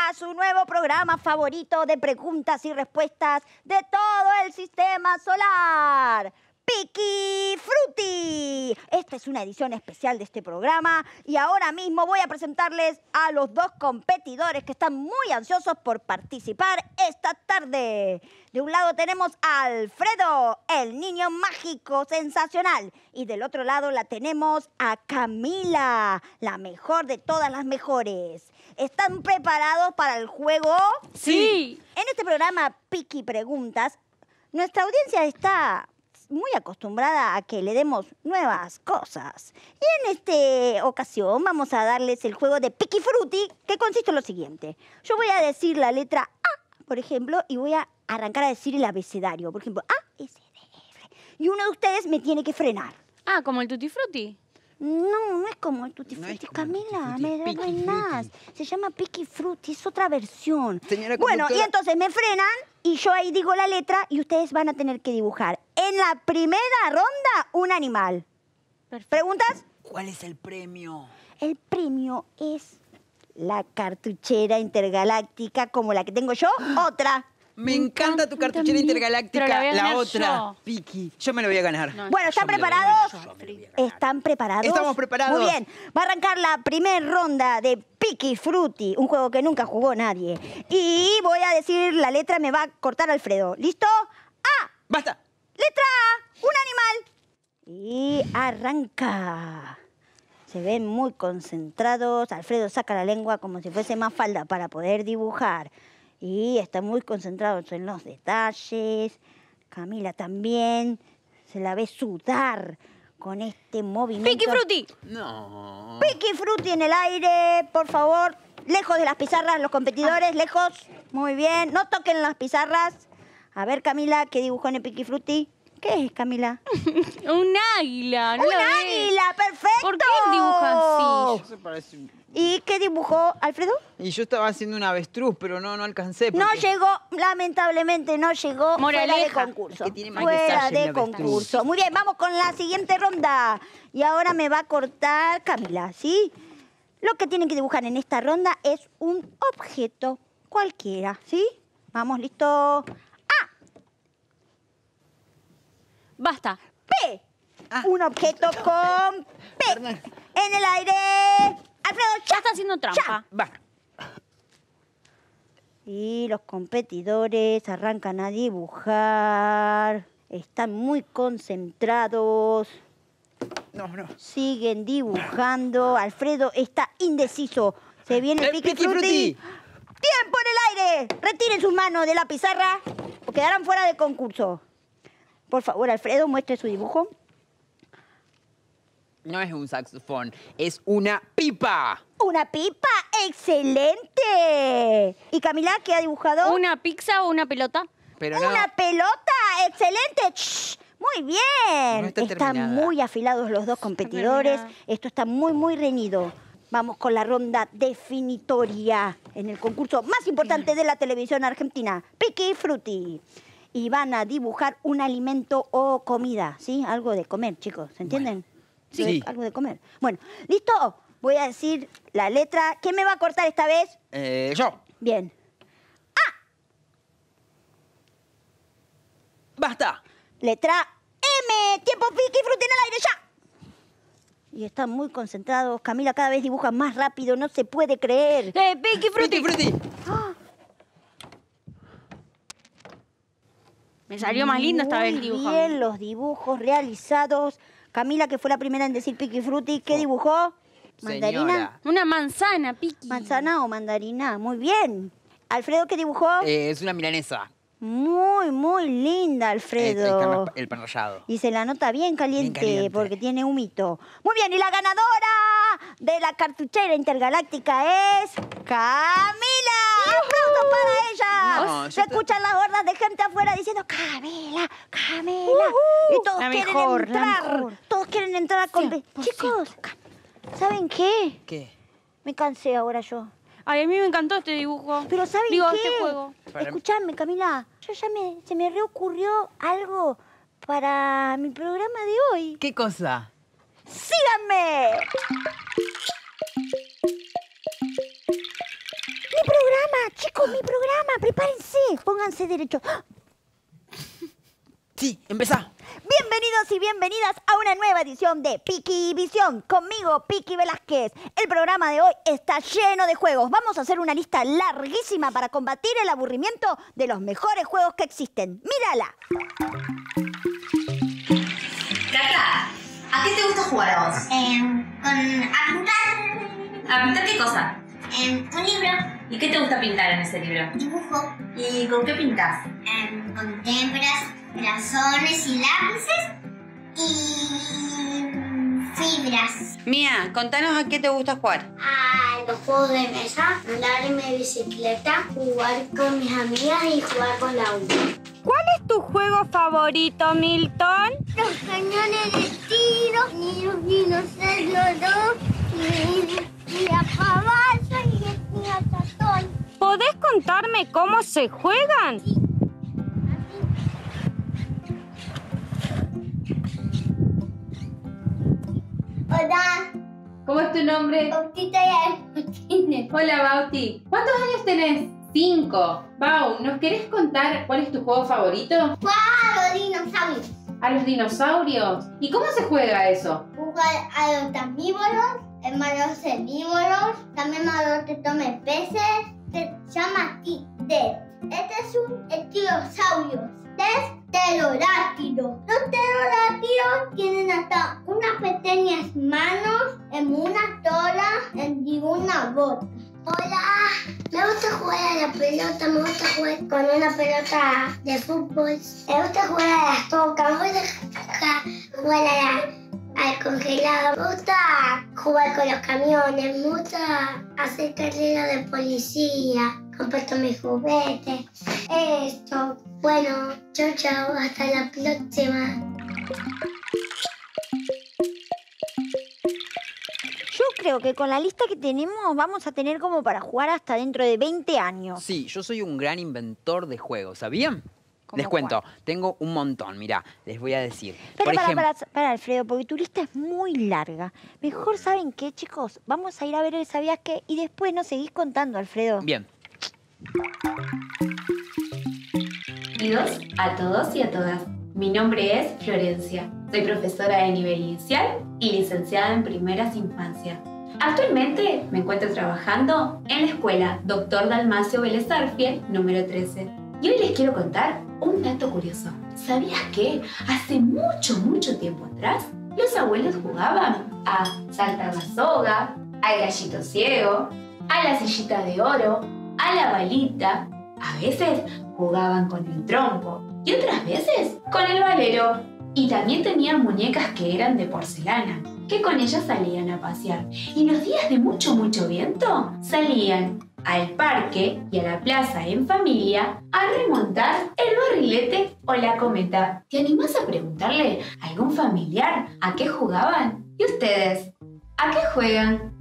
a su nuevo programa favorito de preguntas y respuestas de todo el sistema solar. Piqui Frutti. Esta es una edición especial de este programa y ahora mismo voy a presentarles a los dos competidores que están muy ansiosos por participar esta tarde. De un lado tenemos a Alfredo, el niño mágico sensacional, y del otro lado la tenemos a Camila, la mejor de todas las mejores. ¿Están preparados para el juego? Sí. En este programa Piqui Preguntas, nuestra audiencia está muy acostumbrada a que le demos nuevas cosas. Y en esta ocasión vamos a darles el juego de Piqui Frutti, que consiste en lo siguiente. Yo voy a decir la letra A, por ejemplo, y voy a arrancar a decir el abecedario. Por ejemplo, A, S, D, F. Y uno de ustedes me tiene que frenar. Ah, ¿como el Tutti Frutti? No, no es como el Tutti Frutti, Camila, me arruinás. Se llama Piqui Frutti, es otra versión. Señora Bueno, conductora. y entonces me frenan y yo ahí digo la letra y ustedes van a tener que dibujar en la primera ronda un animal. Perfecto. ¿Preguntas? ¿Cuál es el premio? El premio es la cartuchera intergaláctica como la que tengo yo, otra. Me encanta tu cartuchera también. intergaláctica. Pero la voy a ganar otra, yo. Piqui. Yo me lo voy a ganar. No, Bueno, ¿están Yo me lo voy a preparados? ganar, yo me lo voy a ganar. ¿Están preparados? Estamos preparados. Muy bien. Va a arrancar la primera ronda de Piqui Frutti, un juego que nunca jugó nadie. Y voy a decir la letra, me va a cortar Alfredo. ¿Listo? A. ¡Basta! Letra A. Un animal. Y arranca. Se ven muy concentrados. Alfredo saca la lengua como si fuese más falda para poder dibujar. Y está muy concentrado en los detalles. Camila también. Se la ve sudar con este movimiento. ¡Piqui Frutti! No. Piqui Frutti en el aire, por favor. Lejos de las pizarras, los competidores, lejos. Muy bien. No toquen las pizarras. A ver, Camila, ¿qué dibujó en el Piqui Frutti? ¿Qué es, Camila? Un águila. ¿no ¡Un lo ves? águila! ¡Perfecto! ¿Por qué él dibuja así? Eso parece un- ¿Y qué dibujó, Alfredo? Y yo estaba haciendo un avestruz, pero no alcancé. No porque- llegó, lamentablemente no llegó. Moraleja. Fuera de concurso. Es que tiene más Fuera detalle de el avestruz. concurso. Muy bien, vamos con la siguiente ronda. Y ahora me va a cortar Camila, ¿sí? Lo que tienen que dibujar en esta ronda es un objeto cualquiera, ¿sí? Vamos, listo. Basta. P. Ah. Un objeto con P. Perdón. En el aire. Alfredo, Ya ya. está haciendo trampa. Va. Y los competidores arrancan a dibujar. Están muy concentrados. No. Siguen dibujando. Alfredo está indeciso. Se viene el Piqui Frutti. ¡Tiempo en el aire! Retiren sus manos de la pizarra o quedarán fuera de concurso. Por favor, Alfredo, muestre su dibujo. No es un saxofón, es una pipa. ¡Una pipa! ¡Excelente! ¿Y Camila, qué ha dibujado? ¿Una pizza o una pelota? Pero no. ¡Una pelota! ¡Excelente! ¡Shh! ¡Muy bien! No está Están terminada. muy afilados los dos competidores. terminada. Esto está muy reñido. Vamos con la ronda definitoria en el concurso más importante de la televisión argentina, Piqui Frutti. Y van a dibujar un alimento o comida, ¿sí? Algo de comer, chicos, ¿se entienden? Sí. Algo de comer. Bueno, ¿listo? Voy a decir la letra. ¿Quién me va a cortar esta vez? Yo. Bien. ¡Basta! Letra M. Tiempo, Piqui Frutti en el aire, ya. Y están muy concentrados. Camila cada vez dibuja más rápido, no se puede creer. ¡Piqui Frutti! Piqui Frutti. Me salió más lindo esta vez el Muy dibujo. bien los dibujos realizados. Camila, que fue la primera en decir Piqui Frutti, ¿qué dibujó? ¿Mandarina? Señora. Una manzana, Piqui. ¿Manzana o mandarina? Muy bien. ¿Alfredo qué dibujó? Es una milanesa. Muy linda, Alfredo. El pan rallado. Y se la nota bien caliente, Bien caliente. porque tiene humito. Muy bien, y la ganadora de la cartuchera intergaláctica es Camila. ¡Aplausos para ella! No, Se yo te- escuchan las hordas de gente afuera diciendo Camila, Camila. Y todos La quieren mejor, la entrar. mejor. Todos quieren entrar a competir. Chicos, ¿saben qué? ¿Qué? Me cansé ahora yo. Ay, a mí me encantó este dibujo. Pero ¿saben Digo, qué? este juego. Escuchadme, Camila. Yo ya se me reocurrió algo para mi programa de hoy. ¿Qué cosa? ¡Síganme! Mi programa chicos, mi programa, prepárense, pónganse derechos. Sí, empezá. Bienvenidos y bienvenidas a una nueva edición de Piki Visión. Conmigo, Piki Velázquez. El programa de hoy está lleno de juegos. Vamos a hacer una lista larguísima para combatir el aburrimiento de los mejores juegos que existen. ¡Mírala! Cata, ¿a qué te gusta jugar a vos? A pintar ¿A pintar qué cosa? un libro, ¿Y qué te gusta pintar en ese libro? dibujo, ¿Y con qué pintás? con témperas, crayones y lápices y fibras. Mía, contanos a qué te gusta jugar. A los juegos de mesa, andar en mi bicicleta, jugar con mis amigas y jugar con la U. ¿Cuál es tu juego favorito, Milton? Los cañones de tiro, y los dinosaurios, y la caballo y el ratón. ¿Podés contarme cómo se juegan? Hola, ¿Cómo es tu nombre? Bautita y Martínez. Hola, Bauti. ¿Cuántos años tenés? 5. Bau, ¿nos querés contar cuál es tu juego favorito? A los dinosaurios. ¿A los dinosaurios? ¿Y cómo se juega eso? Jugar a los herbívoros, hermanos herbívoros, también a los que tomen peces, se llama T-Dead. Este es un pterosaurio, es pterodáctilo. Los pterodáctilos tienen hasta unas pequeñas manos, en una cola y una boca. Hola, me gusta jugar a la pelota, me gusta jugar con una pelota de fútbol. Me gusta jugar a las tocas, me gusta jugar al congelado. Me gusta jugar con los camiones, me gusta hacer carreras de policía, comparto mis juguetes. Esto, bueno, chao, chao, hasta la próxima. Yo creo que con la lista que tenemos vamos a tener como para jugar hasta dentro de 20 años. Sí, yo soy un gran inventor de juegos, ¿sabían? ¿Cómo Les cuento, tengo un montón, mirá, les voy a decir. Pero Por ejemplo, para, Alfredo, porque tu lista es muy larga. Mejor, ¿saben qué, chicos? Vamos a ir a ver el ¿Sabías qué? Y después nos seguís contando, Alfredo. bien, Bienvenidos a todos y a todas. Mi nombre es Florencia. Soy profesora de nivel inicial y licenciada en primeras infancias. Actualmente me encuentro trabajando en la escuela Dr. Dalmacio Vélez Arfiel, número 13. Y hoy les quiero contar un dato curioso. ¿Sabías que hace mucho tiempo atrás los abuelos jugaban a saltar la soga, al gallito ciego, a la sillita de oro, a la balita? A veces jugaban con el trompo y otras veces con el valero. Y también tenían muñecas que eran de porcelana, que con ellas salían a pasear. Y los días de mucho viento salían al parque y a la plaza en familia a remontar el barrilete o la cometa. ¿Te animás a preguntarle a algún familiar a qué jugaban? ¿Y ustedes? ¿A qué juegan?